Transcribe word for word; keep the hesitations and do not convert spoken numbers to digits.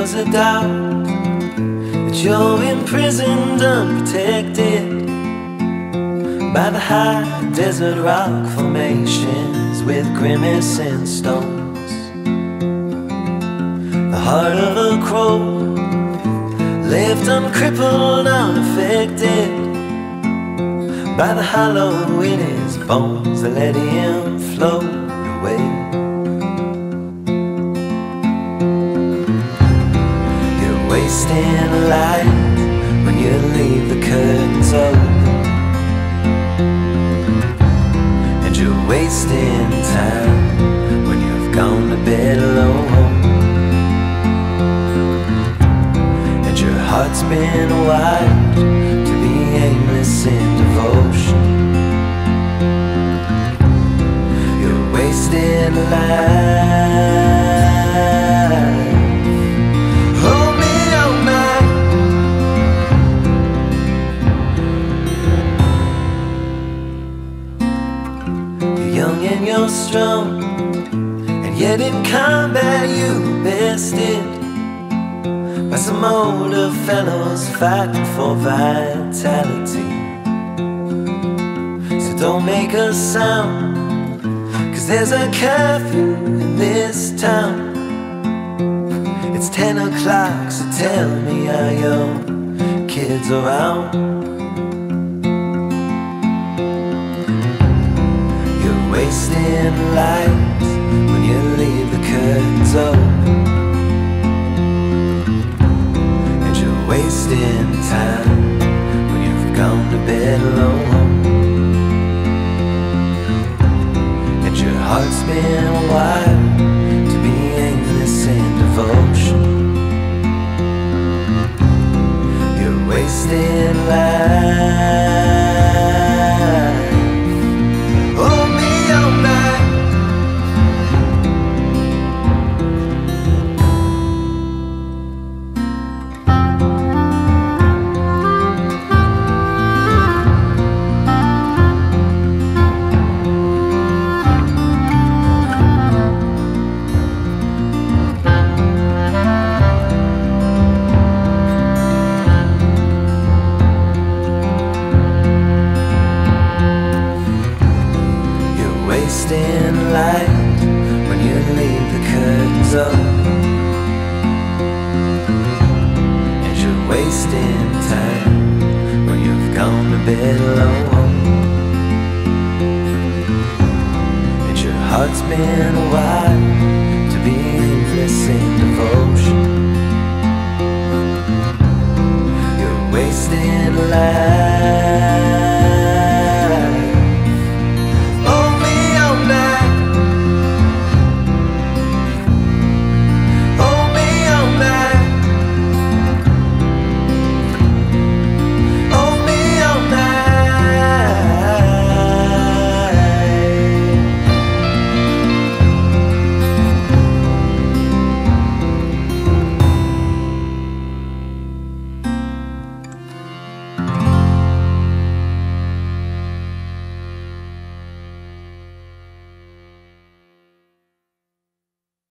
was a doubt that you're imprisoned, unprotected by the high desert rock formations with grimacing stones. The heart of a crow, left uncrippled, unaffected by the hollow in his bones that let him float away. You're wasting light when you leave the curtains open, and you're wasting time when you've gone to bed alone. And your heart's been wired to be aimless in devotion. You're wasting life. Hold me all night. You're young and you're strong, and yet in combat you bested by some older fellows fighting for vitality. So don't make a sound, 'cause there's a curfew in this town. It's ten o'clock, so tell me, are your kids around? You're wasting light when you leave the curtains open, wasting time when you've gone to bed alone. And your heart's been wired to be aimless in devotion. You're wasting life. Hold me all night. Wasting light when you leave the curtains up, and you're wasting time when you've gone to bed alone. And your heart's been wired to be aimless in devotion. You're wasting light.